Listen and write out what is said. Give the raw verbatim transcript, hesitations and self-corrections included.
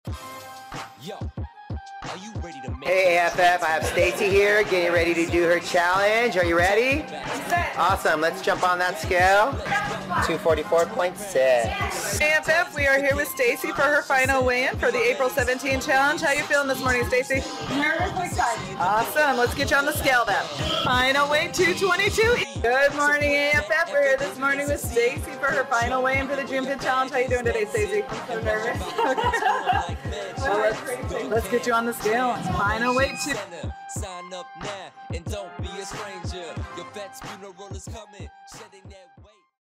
Yo, are you ready to make Hey A F F, I have Stacey here getting ready to do her challenge. Are you ready? Awesome, let's jump on that scale. two forty-four point six. A F F, we are here with Stacey for her final weigh-in for the April seventeenth challenge. How you feeling this morning, Stacey? Nervous, excited. Awesome, let's get you on the scale then. Final weight two twenty-two. Good morning, A F F. We're here this morning with Stacey for her final weigh-in for the June fifth challenge. How you doing today, Stacey? I'm so nervous. Well, let's, let's get you on the scale. Final weight two. Sign up now and don't be a stranger. Your vet's funeral is coming, shedding that weight.